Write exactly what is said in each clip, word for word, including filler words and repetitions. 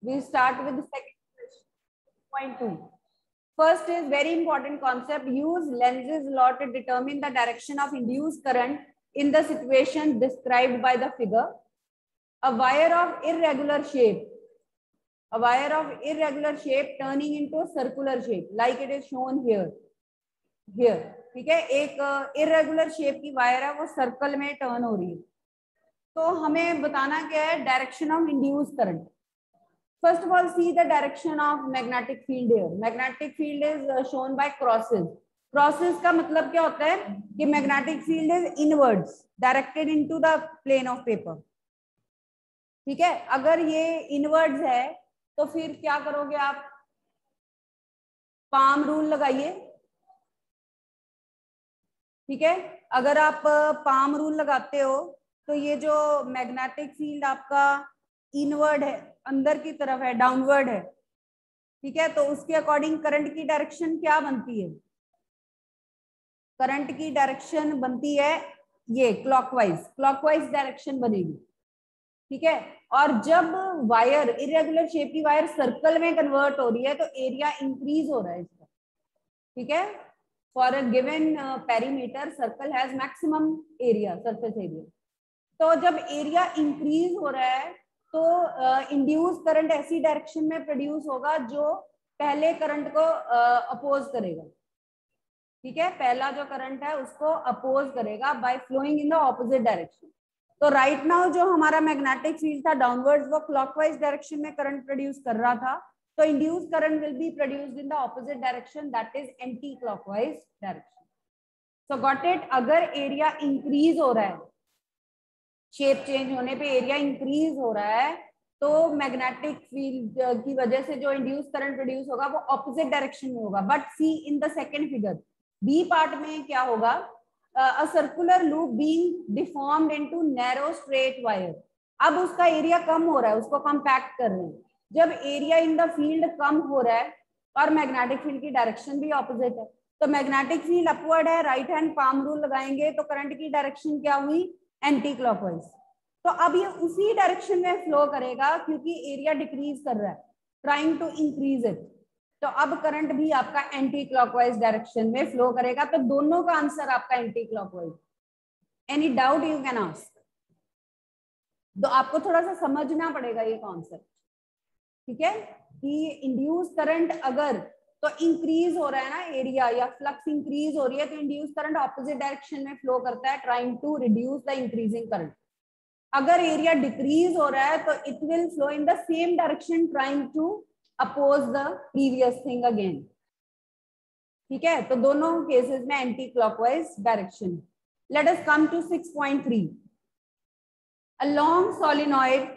We start with the second question. Point two. First is very important concept. Use Lenz's law to determine the direction of induced current in the situation described by the figure. A wire of irregular shape, a wire of irregular shape turning into a circular shape, like it is shown here. Here, ठीक है, एक irregular shape की wire है, वो circle में turn हो रही है. तो हमें बताना क्या है, direction of induced current. First of all, see the direction of magnetic field here. Magnetic field is uh, shown by crosses. Crosses का मतलब क्या होता है कि magnetic field is inwards, directed into the plane of paper. ठीक है, अगर ये inwards है तो फिर क्या करोगे आप, पाम रूल लगाइए. ठीक है, अगर आप पाम रूल लगाते हो तो ये जो मैग्नेटिक फील्ड आपका इनवर्ड है, अंदर की तरफ है, डाउनवर्ड है. ठीक है, तो उसके अकॉर्डिंग करंट की डायरेक्शन क्या बनती है, करंट की डायरेक्शन बनती है ये क्लॉकवाइज, क्लॉकवाइज डायरेक्शन बनेगी. ठीक है, और जब वायर इरेगुलर शेप की वायर सर्कल में कन्वर्ट हो रही है तो एरिया इंक्रीज हो रहा है इसका. ठीक है, for a given perimeter circle has maximum area, surface area. तो जब एरिया इंक्रीज हो रहा है तो इंड्यूस uh, करंट ऐसी डायरेक्शन में प्रोड्यूस होगा जो पहले करंट को अपोज uh, करेगा. ठीक है, पहला जो करंट है उसको अपोज करेगा by flowing in the opposite direction. तो राइट नाउ जो हमारा मैग्नेटिक फील्ड था डाउनवर्ड्स, वो क्लॉकवाइज डायरेक्शन में करंट प्रोड्यूस कर रहा था. तो induce current will be produced in the opposite direction, that is anti clockwise direction. So got it. अगर एरिया इंक्रीज हो रहा है, शेप चेंज होने पे एरिया इंक्रीज हो रहा है, तो मैग्नेटिक फील्ड की वजह से जो इंड्यूस करंट प्रोड्यूस होगा वो ऑपोजिट डायरेक्शन में होगा. But see in the second figure, B part में क्या होगा, a circular loop being deformed into narrow straight wire. अब उसका एरिया कम हो रहा है, उसको कंपैक्ट कर रहे हैं. जब एरिया इन द फील्ड कम हो रहा है और मैग्नेटिक फील्ड की डायरेक्शन भी ऑपोजिट है, तो मैग्नेटिक फील्ड अपवर्ड है, राइट हैंड पाम रूल लगाएंगे तो करंट की डायरेक्शन क्या हुई, एंटी क्लॉकवाइज. तो अब ये उसी डायरेक्शन में फ्लो करेगा क्योंकि एरिया डिक्रीज कर रहा है, ट्राइंग टू इंक्रीज इट. तो अब करंट भी आपका एंटी क्लॉकवाइज डायरेक्शन में फ्लो करेगा. तो दोनों का आंसर आपका anti clockwise. Any doubt you can ask. तो आपको थोड़ा सा समझना पड़ेगा ये कॉन्सेप्ट. ठीक है, कि इंड्यूस करंट अगर तो इंक्रीज हो रहा है ना एरिया, या फ्लक्स इंक्रीज हो रही है, तो इंड्यूस करंट ऑपोजिट डायरेक्शन में फ्लो करता है, trying to reduce the increasing current. अगर एरिया डिक्रीज हो रहा है तो it will flow in the same direction, trying to oppose the previous thing again. ठीक है, तो दोनों केसेस में anti clockwise direction. Let us come to six point three. A long solenoid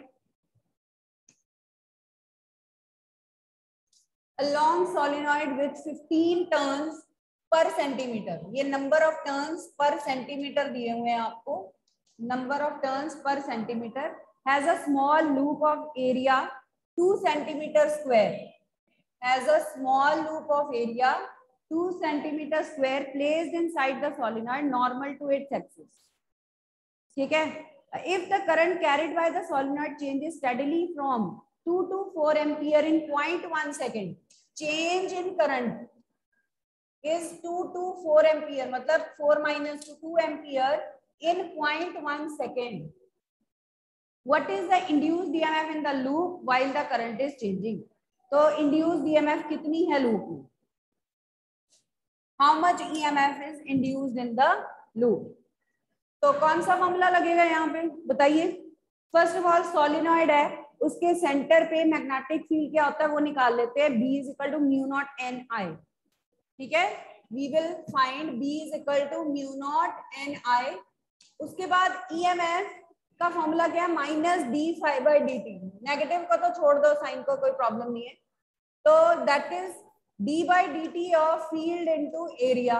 A long solenoid with fifteen turns per centimeter. ये number of turns per centimeter दिए हुए हैं आपको. Number of turns per centimeter has a small loop of area two centimeter square. Has a small loop of area two centimeter square placed inside the solenoid normal to its axis. ठीक है. If the current carried by the solenoid changes steadily from two to four ampere in zero point one second. Change in current is two to four ampere, मतलब four minus to two ampere in zero point one second. What is the induced E M F in the loop while the current is changing? तो induced E M F कितनी है loop में? How much E M F is induced in the loop? तो कौन सा मामला लगेगा यहाँ पे बताइए. फर्स्ट ऑफ ऑल सोलिनॉइड है, उसके सेंटर पे मैग्नेटिक फील्ड क्या होता है वो निकाल लेते हैं. B is equal to mu naught N I. ठीक है, we will find B is equal to mu naught N I. उसके बाद ईएमएफ का फॉर्मूला क्या है, minus D phi by D T. Negative को तो छोड़ दो, साइन को कोई प्रॉब्लम नहीं है. तो that is D by D T of field into area.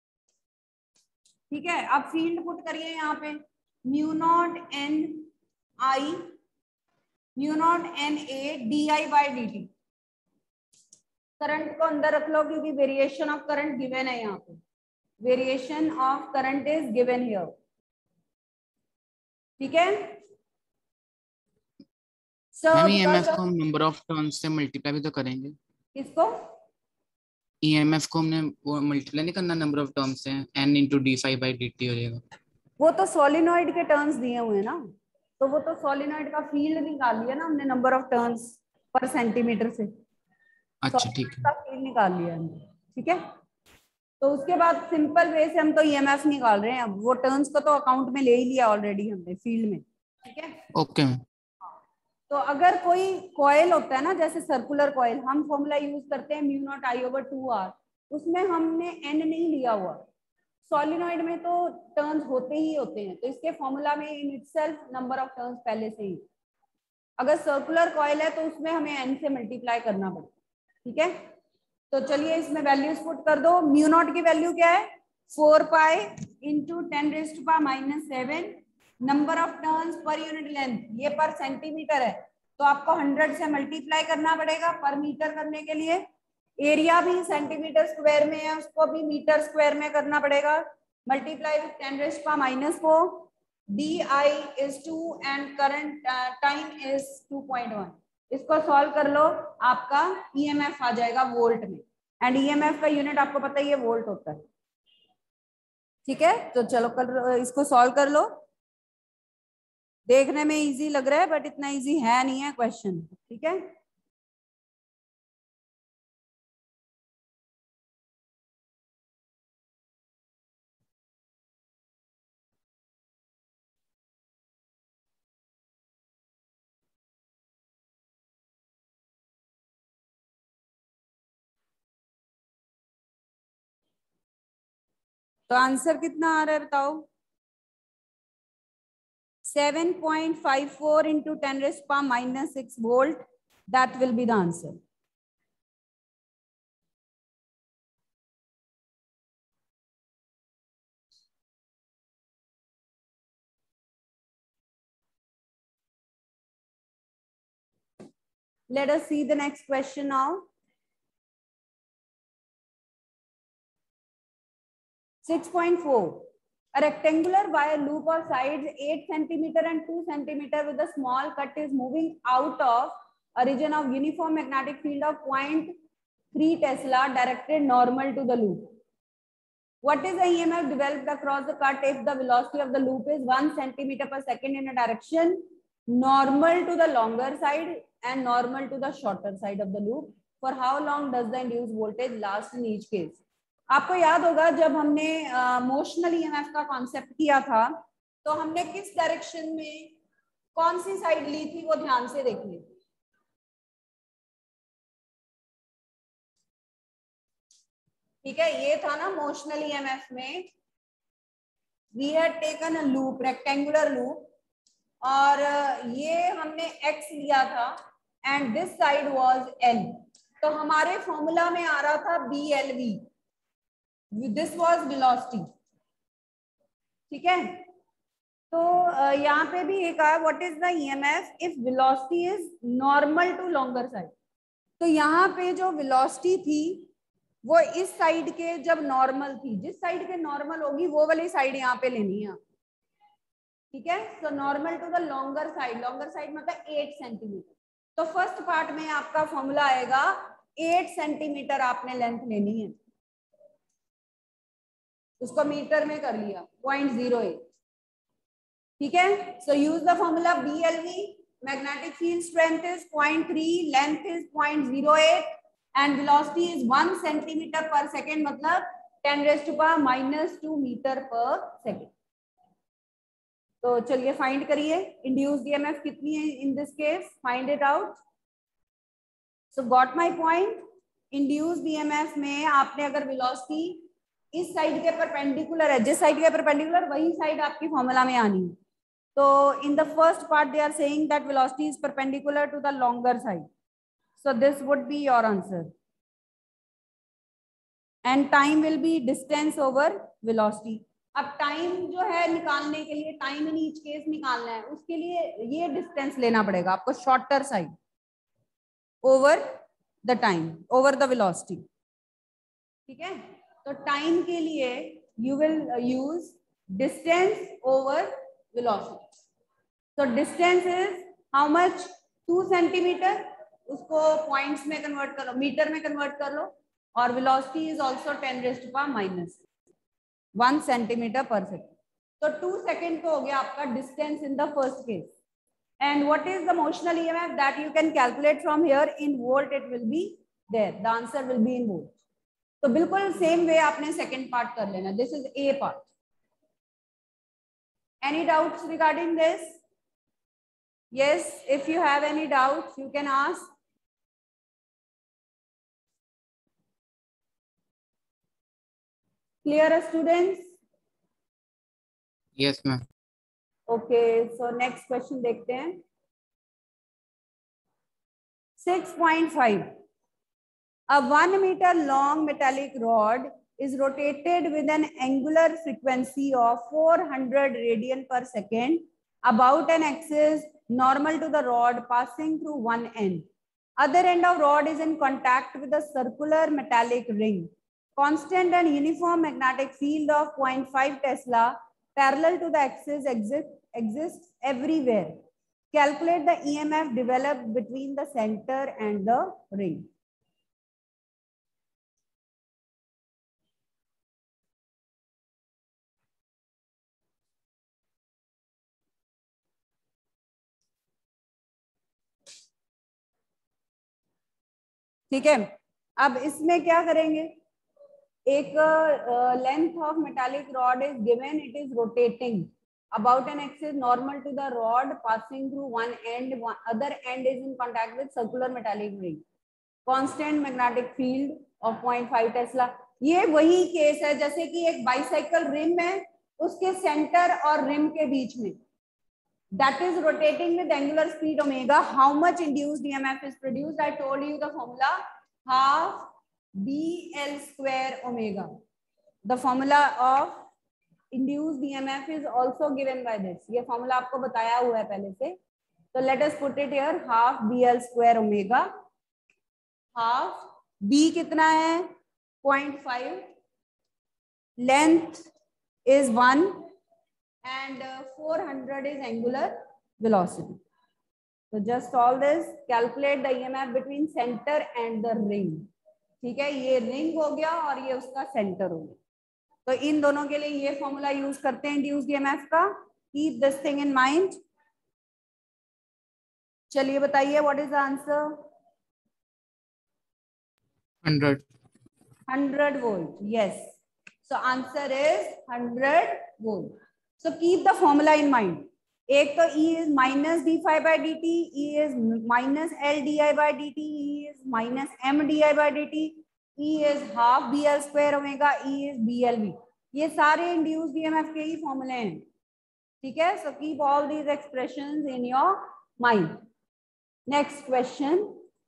ठीक है, अब फील्ड पुट करिए यहाँ पे, mu naught N I mu naught N A D I by D T. Current को अंदर रख लो क्योंकि वेरिएशन ऑफ करंट गिवन है यहाँ पे. Variation of current is given here. ठीक है, मैम ईएमएफ को हम नंबर ऑफ टर्न्स से मल्टीप्लाई भी तो करेंगे। किसको? ईएमएफ को हमने वो मल्टीप्लाई नहीं करना नंबर ऑफ टर्न्स से, n into D phi by D T हो जाएगा। वो तो सोलिनॉइड के टर्न्स दिए हुए हैं ना, तो वो तो सोलिनॉइड का फील्ड निकाल लिया ना हमने नंबर ऑफ टर्न्स पर सेंटीमीटर से। अच्छा ठीक है, का फील्ड निकाल लिया हमने, ठीक है। तो उसके बाद सिंपल वे से हम तो ईएमएफ निकाल रहे हैं, अब वो टर्न्स को तो अकाउंट में ले ही लिया ऑलरेडी हमने फील्ड में, ठीक है। ओके। तो अगर कोई कॉइल होता है ना, जैसे सर्कुलर कॉइल, हम फॉर्मूला यूज करते हैं mu naught I over two R, उसमें हमने एन नहीं लिया हुआ। सॉलिनॉइड में तो टर्न्स होते ही होते हैं, तो इसके फॉर्मूला में in itself number of turns पहले से ही। अगर सर्कुलर कॉइल है तो उसमें हमें एन से मल्टीप्लाई करना पड़ेगा, ठीक है। तो चलिए इसमें वैल्यूज पुट कर दो। म्यू नॉट की वैल्यू क्या है? Four pi into ten raise to power minus seven. Number of turns per unit length, ये पर सेंटीमीटर है तो आपको हंड्रेड से मल्टीप्लाई करना पड़ेगा पर मीटर करने के लिए। एरिया भी सेंटीमीटर स्क्वायर में है, उसको भी मीटर स्क्वायर में करना पड़ेगा। Multiply with ten raise to power minus four. D I is two and current time is two point one. इसको सॉल्व कर लो, आपका ईएमएफ आ जाएगा वोल्ट में, एंड ईएमएफ का यूनिट आपको पता ही है वोल्ट होता है, ठीक है। तो चलो कर इसको सॉल्व कर लो। देखने में इजी लग रहा है बट इतना इजी है नहीं है क्वेश्चन, ठीक है। तो आंसर कितना आ रहा है बताओ? Seven point five four into ten raised to power minus six volt. That will be the answer. Let us see the next question now. six point four. A rectangular wire loop of sides eight centimeter and two centimeter with a small cut is moving out of a region of uniform magnetic field of zero point three Tesla directed normal to the loop. What is the E M F developed across the cut if the velocity of the loop is one centimeter per second in a direction normal to the longer side and normal to the shorter side of the loop? For how long does the induced voltage last in each case? आपको याद होगा जब हमने motional EMF का concept किया था तो हमने किस डायरेक्शन में कौन सी साइड ली थी, वो ध्यान से देखिए। ठीक है, ये था ना मोशनल ईएमएफ में, we had taken a loop, rectangular loop, और ये हमने एक्स लिया था and this side was L. तो हमारे फॉर्मूला में आ रहा था B L V, this was velocity, ठीक है। तो यहाँ पे भी एक आया, what is the EMF if velocity is normal to longer side. तो यहाँ पे जो वेलोसिटी थी वो इस साइड के जब नॉर्मल थी, जिस साइड के नॉर्मल होगी वो वाली साइड यहाँ पे लेनी है, ठीक है। So normal to the longer side, longer side मतलब एट सेंटीमीटर। तो फर्स्ट पार्ट में आपका फॉर्मूला आएगा एट सेंटीमीटर आपने लेंथ लेनी है, उसको मीटर में कर लिया पॉइंट जीरो एट, ठीक है। So use the formula B L V, magnetic field strength is point three, length is point zero eight and velocity is one centimetre per second, मतलब ten raise to power minus two metre per second. तो चलिए find करिए induced EMF कितनी है in this case, find it out. So got my point. Induced EMF में आपने अगर velocity इस साइड के परपेंडिकुलर है, जिस साइड के परपेंडिकुलर वही साइड आपकी फॉर्मूला में आनी है। तो in the first part they are saying that velocity is perpendicular to the longer side, so this would be your answer, and time will be distance over velocity. अब time जो है निकालने के लिए, टाइम इन ईच केस निकालना है, उसके लिए ये डिस्टेंस लेना पड़ेगा आपको, shorter side over the time, over the velocity, ठीक है। तो टाइम के लिए you will use distance over velocity. So distance is how much? Two centimetre, उसको पॉइंट्स में कन्वर्ट कर लो, मीटर में कन्वर्ट कर लो, और velocity is also ten raised to power minus one centimetre per second. तो टू सेकेंड तो हो गया आपका distance in the first case. And what is the motional EMF that you can calculate from here in volt, it will be there, the answer will be in volt. तो बिल्कुल same way आपने second part कर लेना, this is a part. Any doubts regarding this? Yes, if you have any doubts, you can ask. Clear, students? Yes, ma'am. Okay, so next question देखते हैं। six point five. A one meter long metallic rod is rotated with an angular frequency of four hundred radian per second about an axis normal to the rod passing through one end. Other end of rod is in contact with a circular metallic ring. Constant and uniform magnetic field of zero point five Tesla parallel to the axis exist, exists everywhere. Calculate the E M F developed between the center and the ring. ठीक है, अब इसमें क्या करेंगे, एक length of metallic rod is given, it is rotating about an axis normal to the rod passing through one end, one other end is in contact with circular metallic ring. Constant magnetic field of zero point five tesla. ये वही case है जैसे कि एक bicycle rim है, उसके centre और rim के बीच में, that is rotating with angular speed omega. How much induced E M F is produced? I told you the formula, half B L square omega. The formula of induced E M F is also given by this. ये formula आपको बताया हुआ है पहले से, तो let us put it here, half B L square omega. half B कितना है zero point five, length is one and uh, four hundred is angular velocity. So just all this, calculate the E M F between center and the ring. ठीक है, ये ring हो गया और ये उसका center हो गया, तो इन दोनों के लिए ये फॉर्मूला यूज करते हैं इंड्यूस्ड ईएमएफ का। Keep this thing in mind. चलिए बताइए, what is the answer? Hundred. Hundred volt, yes. So answer is hundred volt. So keep the formula in mind. एक तो E is minus D phi by D T, E is minus L D I by D T, E is minus M D I by D T, E is half B L square omega, E is B L V. ये सारे induced EMF के ही फॉर्मूले हैं, ठीक है। So keep all these expressions in your mind. Next question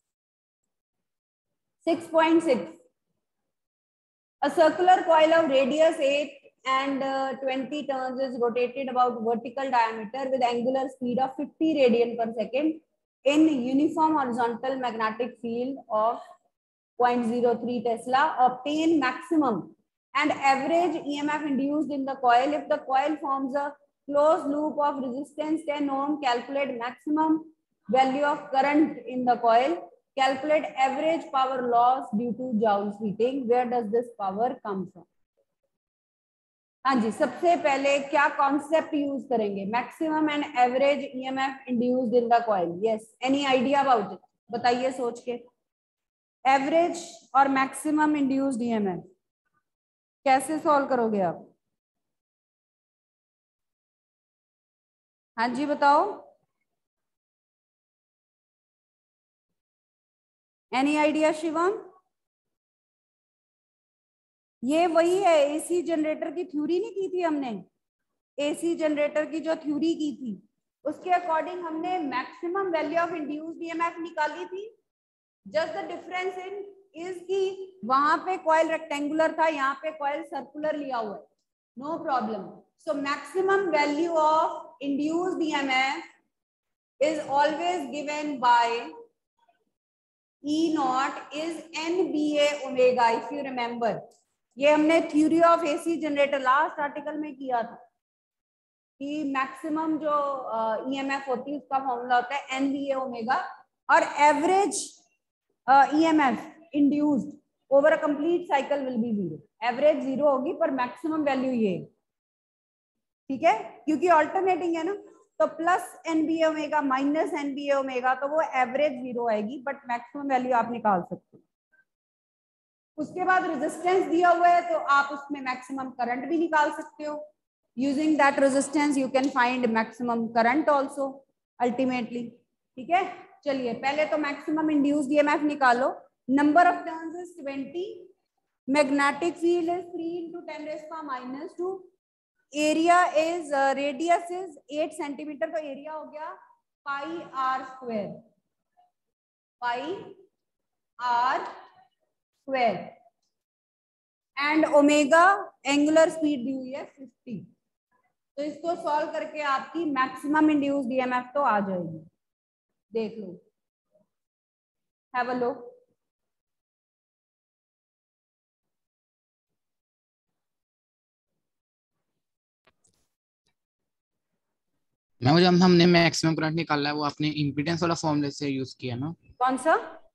six point six. A circular coil of radius eight and uh, twenty turns is rotated about vertical diameter with angular speed of fifty radian per second in uniform horizontal magnetic field of zero point zero three Tesla. Obtain maximum and average E M F induced in the coil. If the coil forms a closed loop of resistance ten ohm, calculate maximum value of current in the coil. Calculate average power loss due to Joule's heating. Where does this power come from? हाँ जी, सबसे पहले क्या concept use करेंगे? Maximum and average EMF induced in the coil. Yes, any idea about it? बताइए सोच के। Average और maximum induced EMF कैसे सॉल्व करोगे आप? हाँ जी बताओ, एनी आइडिया शिवम? ये वही है, एसी जनरेटर की थ्योरी नहीं की थी हमने? एसी जनरेटर की जो थ्योरी की थी उसके अकॉर्डिंग हमने maximum value of induced EMF निकाली थी। Just the difference in is कि वहां पे कॉइल रेक्टेंगुलर था, यहाँ पे कॉइल सर्कुलर लिया हुआ है, no problem. So maximum value of induced EMF is always given by E naught is N B A omega, if you remember। ये हमने theory of AC generator last article में किया था। कि मैक्सिमम जो ईएमएफ होती है उसका फॉर्मूला होता है एन बी ए ओमेगा, और average EMF induced over a complete cycle will be zero. Average zero होगी पर मैक्सिमम वैल्यू ये, ठीक है, क्योंकि ऑल्टरनेटिंग है ना, तो plus N B A omega minus N B A omega, तो वो एवरेज जीरो आएगी, बट मैक्सिमम वैल्यू आप निकाल सकते हो। उसके बाद रेजिस्टेंस दिया हुआ है तो आप उसमें मैक्सिमम करंट भी निकाल सकते हो। Using that resistance you can find maximum current also ultimately, ठीक है। चलिए पहले तो मैक्सिमम इंड्यूस्ड ईएमएफ निकालो। Number of turns is twenty, magnetic field is three into ten raise power minus two, area is radius is eight centimetre, तो area हो गया pi R square, pi R square, and omega angular speed दी हुई है fifty. तो इसको solve करके आपकी मैक्सिमम इंड्यूस्ड ईएमएफ तो आ जाएगी, देख लो, हैव अ लुक। मैम जब हमने मैक्सिमम करंट निकाला है वो आपने इम्पीडेंस वाला फॉर्मूले से यूज किया ना? कौन सा?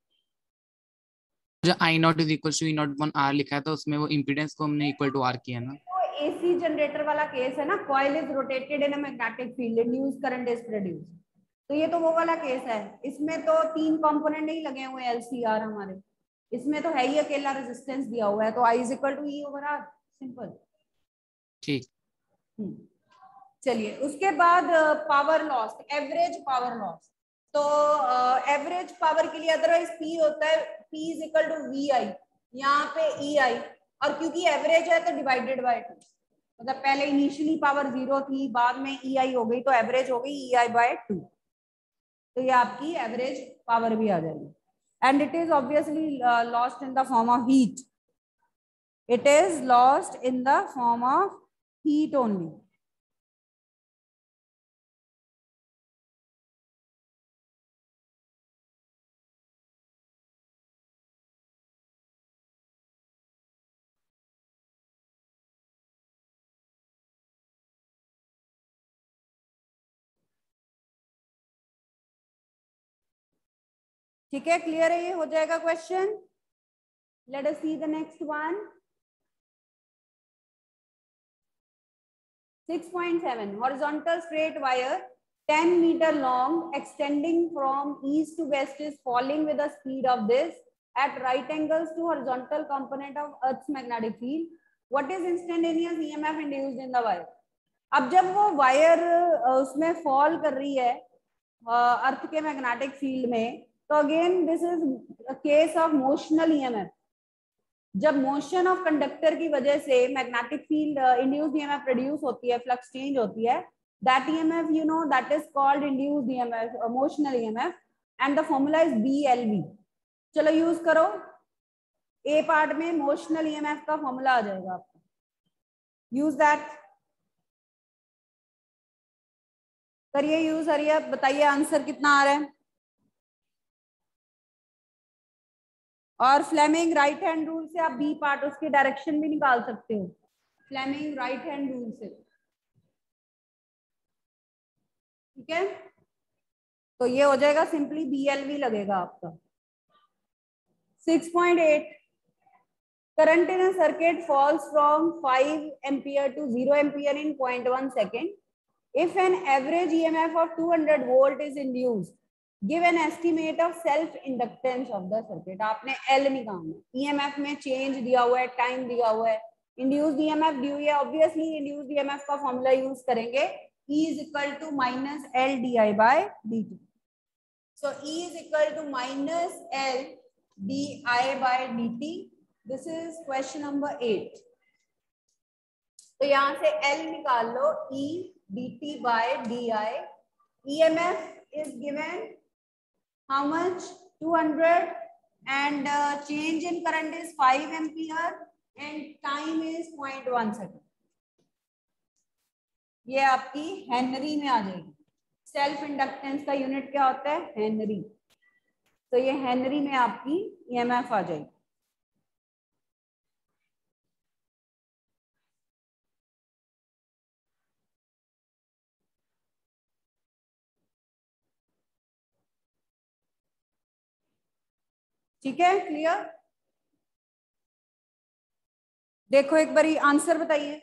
जो I naught is equal to E naught one R लिखा है तो उसमें वो इम्पीडेंस को हमने इक्वल टू आर किया ना? तो एसी जनरेटर वाला केस है ना, coil is rotated in a magnetic field, induced current is produced, तो ये तो वो वाला केस है। इसमें तो तीन कंपोनेंट नहीं लगे हुए एलसीआर हमारे, इसमें तो है ही अकेला रेजिस्टेंस दिया हुआ है, तो I is equal to E over R, simple. ठीक। चलिए उसके बाद power loss, average power loss. तो एवरेज uh, पावर के लिए अदरवाइज पी होता है, P is equal to V I, यहाँ पे ई आई, और क्योंकि एवरेज है तो डिवाइडेड बाय टू, मतलब पहले इनिशियली पावर जीरो थी, बाद में ई आई हो गई, तो एवरेज हो गई ई आई बाय टू, तो ये आपकी एवरेज पावर भी आ जाएगी। And it is obviously lost in the form of heat, it is lost in the form of heat only. ठीक है, क्लियर है, ये हो जाएगा question. Let us see the next one. Six point seven, horizontal straight wire ten meter long extending from east to west is falling with the speed of this at right angles to horizontal component of earth's magnetic field. What is instantaneous E M F induced in the wire? अब जब वो wire उसमें fall कर रही है अर्थ के magnetic field में, तो again this is case of motional EMF. जब मोशन ऑफ कंडक्टर की वजह से magnetic field induced EMF produce होती है, फ्लक्स चेंज होती है, that EMF you know that is called induced EMF, motional EMF, and the formula is B L V. चलो use करो, ए पार्ट में मोशनल ईएमएफ का फॉर्मूला आ जाएगा आपका, यूज दैट, करिए यूज। हरिया बताइए आंसर कितना आ रहा है। और फ्लेमिंग राइट हैंड रूल से आप बी पार्ट उसकी डायरेक्शन भी निकाल सकते हो, फ्लेमिंग राइट हैंड रूल से, ठीक है। तो ये हो जाएगा सिंपली बी एल वी लगेगा आपका। Six point eight, current in a circuit falls from five ampere to zero ampere in point one second if an average E M F of two hundred volt is induced, give an estimate of self inductance of the circuit। आपने L निकालना है, E M F में change दिया हुआ है, time दिया हुआ है, इंड्यूस्ड E M F दी हुई है, obviously induced E M F का फॉर्मूला यूज करेंगे, E is equal to minus L di by dt। So E is equal to minus L di by dt। This is question number eight। तो यहां से L निकाल लो, E dt by di, E M F is given how much, two hundred, and uh, change in current is five ampere and time is zero point one second। ये आपकी Henry में आ जाएगी। Self inductance का unit क्या होता है, Henry, तो ये हेनरी में आपकी E M F आ जाएगी। ठीक है, क्लियर? देखो एक बारी आंसर बताइए।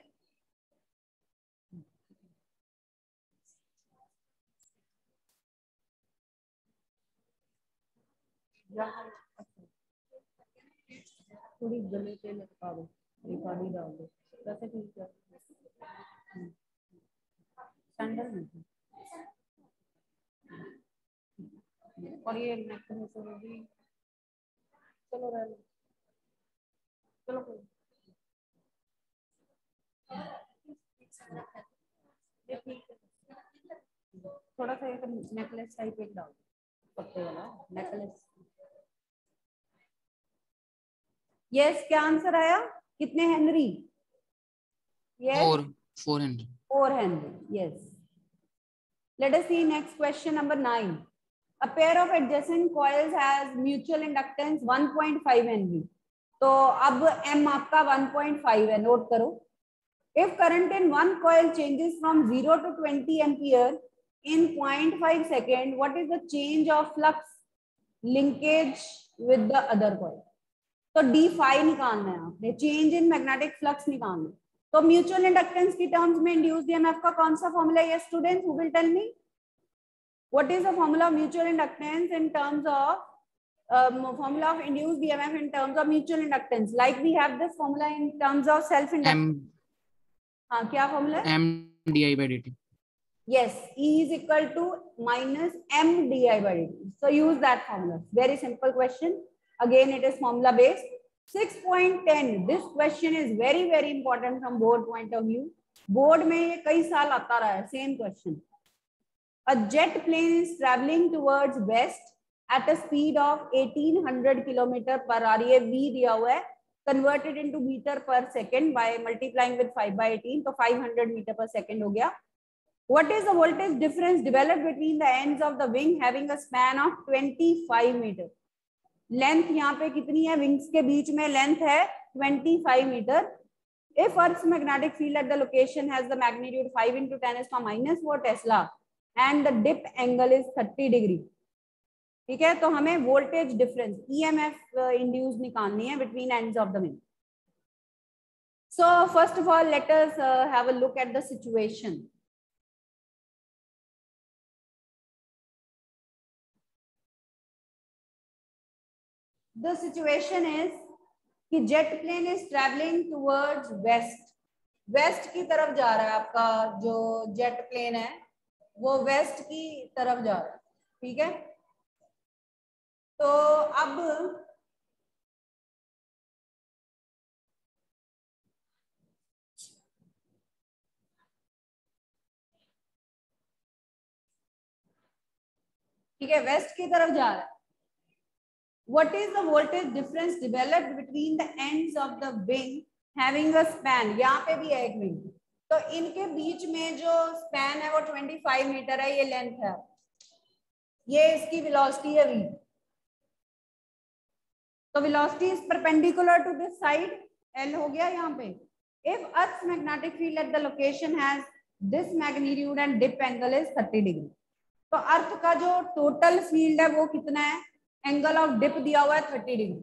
थोड़ी गले पे लटका दो, रिकॉर्डिंग डाल दो, वैसे ठीक है। सैंडल नहीं और ये नेक में से भी, चलो रह लो, चलो कोई ये ठीक है। थोड़ा सा एक नेकलेस टाइप एक डाल दो, पत्ते वाला नेकलेस। यस, क्या आंसर आया? कितने henry? Yes, four four hundred four henry. Yes, let us see next question number nine. A pair of adjacent coils has mutual inductance one point five Henry. तो अब M आपका one point five है, note करो। If current in one coil changes from zero to twenty ampere in zero point five second, what is the change of flux linkage with the other coil? तो D phi निकालना है आपने, change in magnetic flux निकालना है। तो mutual inductance की terms में induced EMF का कौन सा फॉर्मूला है? Student who will tell me what is the formula of mutual inductance in terms of formula of induced EMF in terms of mutual inductance, like we have this formula in terms of self inductance. हाँ, क्या formula है? M D I by D T. Yes, E is equal to minus M di by dt. So use that formula. Very simple question. Again, it is formula based. six point ten. This question is very very important from board point of view. Board में ये कई साल आता रहा है, same question. A jet plane is traveling towards west at a speed of eighteen hundred kilometer per hour. ये V दिया हुआ है. Converted into meter per second by multiplying with five by eighteen. तो five hundred meter per second हो गया. What is the voltage difference developed between the ends of the wing having a span of twenty-five meter? Length यहाँ पे कितनी है? wings के बीच में length है twenty-five meter. If Earth's magnetic field at the location has the magnitude five into ten to the minus four Tesla and the dip angle is thirty degree. ठीक है, तो हमें voltage difference E M F uh, induced निकालनी है between ends of the wing. So first of all, let us uh, have a look at the situation. The situation is कि jet plane is traveling towards west. west की तरफ जा रहा है आपका जो jet plane है, वो west की तरफ जा रहा है। ठीक है, तो अब ठीक है, west की तरफ जा रहा है। What is the voltage difference developed between the ends of the wing having a span? यहाँ पे भी है एक wing, तो इनके बीच में जो span है वो twenty-five मीटर है, ये लेंथ है, ये इसकी velocity है v. तो velocity is perpendicular to this side, L हो गया यहाँ पे. If Earth's magnetic field at the location has this magnitude and dip angle is thirty degree, तो अर्थ का जो टोटल फील्ड है वो कितना है? एंगल ऑफ डिप दिया हुआ है thirty degree.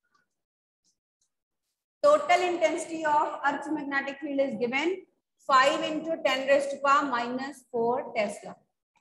Total intensity of earth magnetic field is given five into ten raised to power minus four tesla.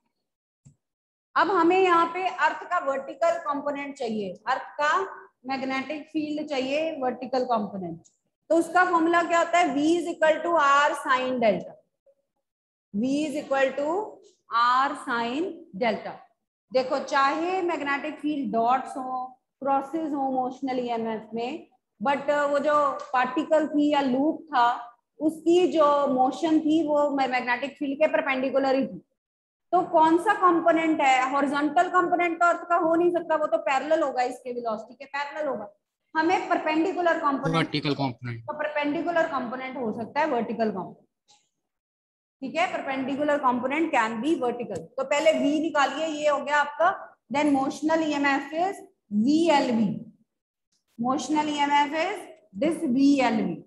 अब हमें यहाँ पे अर्थ का वर्टिकल कंपोनेंट चाहिए, अर्थ का मैग्नेटिक फील्ड चाहिए वर्टिकल कंपोनेंट. तो उसका फॉर्मूला क्या होता है? V is equal to R sin delta. V is equal to R sin delta. देखो, चाहे मैग्नेटिक फील्ड डॉट्स हो, क्रॉसेस हो मोशनल ईएमएफ में, बट वो जो पार्टिकल थी या लूप था उसकी जो मोशन थी वो मैग्नेटिक फील्ड के परपेंडिकुलर ही थी. तो कौन सा कंपोनेंट है? हॉरिजॉन्टल कंपोनेंट तो अर्थ का हो नहीं सकता, वो तो पैरेलल होगा, इसके वेलोसिटी के पैरेलल होगा. हमें परपेंडिकुलर कंपोनेंट, वर्टिकल कंपोनेंट, तो परपेंडिकुलर कंपोनेंट हो सकता है वर्टिकल कंपोनेंट. ठीक है, perpendicular component can be vertical. तो पहले V निकालिए, ये हो गया आपका. Then motional EMF is V L V. Motional EMF is this V L V.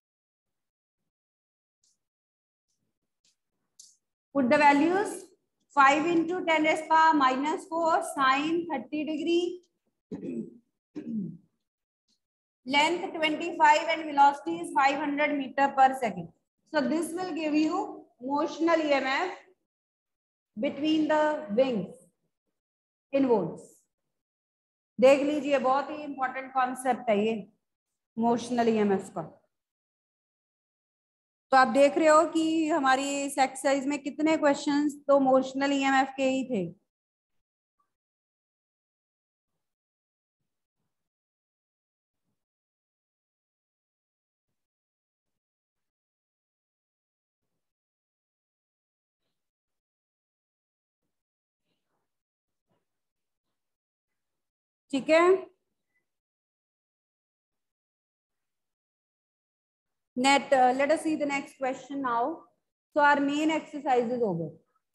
Put the values. Five into ten raise power minus four sine thirty degree, length twenty-five and velocity is five hundred meter per second. So this will give you motional E M F between the wings in volts. देख लीजिए, बहुत ही important concept है ये motional E M F का। तो आप देख रहे हो कि हमारी इस एक्सरसाइज में कितने क्वेश्चंस तो मोशनल E M F के ही थे। ठीक है, net uh, let us see the next question now. So our main exercise is over.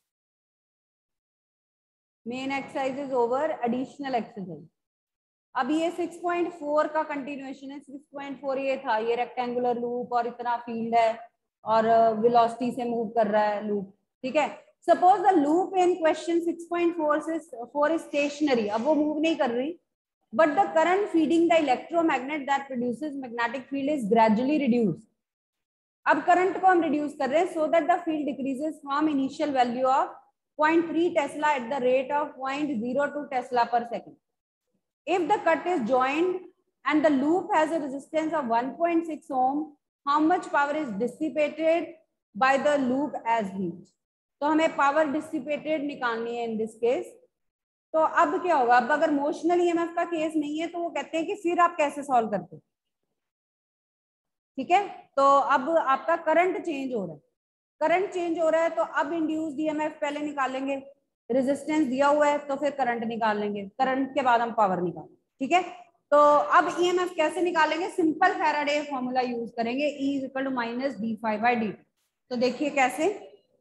Main exercise is over. Additional exercise. अब ये सिक्स पॉइंट फोर का कंटिन्यूएशन है। सिक्स पॉइंट फोर ये था, ये रेक्टेंगुलर लूप और इतना फील्ड है और वेलोसिटी से मूव कर रहा है लूप। ठीक है, suppose the loop in question six point four से फोर इज स्टेशनरी, अब वो मूव नहीं कर रही, but the current feeding the electromagnet that produces magnetic field is gradually reduced. अब करंट को हम रिड्यूस कर रहे हैं so that the field decreases from initial value of zero point three Tesla at the rate of zero point zero two Tesla per second. If the cut is joined and the loop has a resistance of one point six ohm, how much power is dissipated by the loop as heat? तो हमें power dissipated निकालनी है in this case. तो अब क्या होगा, अब अगर मोशनल E M F का केस नहीं है तो वो कहते हैं कि फिर आप कैसे सॉल्व करते हो। ठीक है, तो अब आपका करंट चेंज हो रहा है, करंट चेंज हो रहा है तो अब इंड्यूस्ड E M F पहले निकालेंगे, रेजिस्टेंस दिया हुआ है तो फिर करंट निकाल लेंगे, करंट के बाद हम पावर निकालेंगे। ठीक है, तो अब E M F कैसे निकालेंगे, सिंपल फैराडे फॉर्मूला यूज करेंगे, E is equal to minus D phi by D T. तो देखिए कैसे,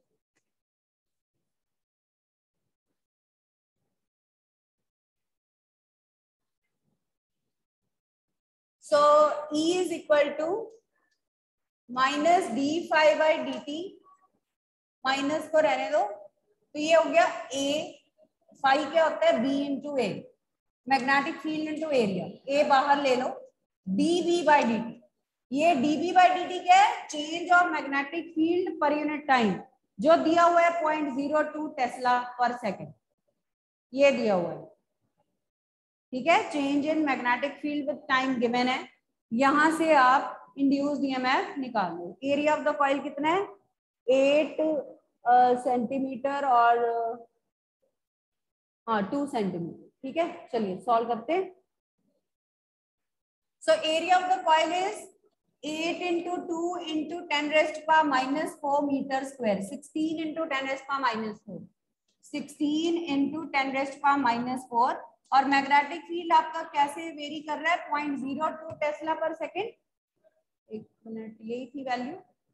so E is equal to minus D phi by D T, minus को रहने दो, तो ये हो गया ए, फाइव क्या होता है B into A, magnetic field into area, A बाहर ले लो, D B by D T, ये D B by D T क्या है, change of magnetic field per unit time, जो दिया हुआ है point zero two tesla per second, ये दिया हुआ है। ठीक है, change in magnetic field with time given है, यहां से आप इंड्यूस्ड E M F निकाल लो। एरिया ऑफ द कॉइल कितना है, एट सेंटीमीटर uh, और हाँ टू सेंटीमीटर। ठीक है, चलिए सॉल्व करते हैं। So area of the coil is eight into two into ten raised power minus four metre square, sixteen into ten raised power minus four, sixteen into ten raised power minus four, और magnetic field आपका कैसे vary कर रहा है, point zero two tesla per second. एक minute, यही थी value,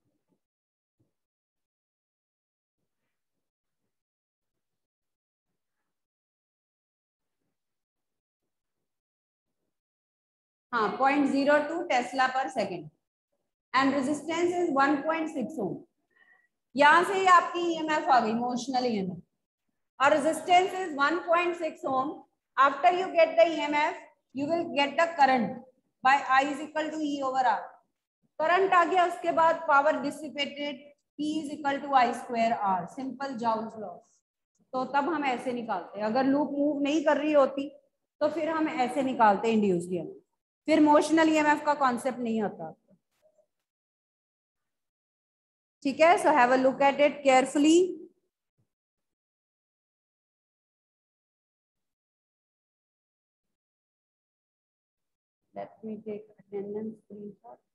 हाँ point zero two tesla per second, and resistance is one point six ohm. यहां से ही आपकी E M F आ गई, मोशनल E M F, और resistance is one point six ohm. After you get the E M F you will get the current by I is equal to E over R. Current आ गया, उसके बाद power dissipated P is equal to I square R, simple Joule's law. तो तब हम ऐसे निकालते हैं, अगर लूप मूव नहीं कर रही होती तो फिर हम ऐसे निकालते हैं इंड्यूस्ड E M F, फिर मोशनल E M F का कॉन्सेप्ट नहीं होता। ठीक है, so have a look at it carefully. Let me take attendance screenshot.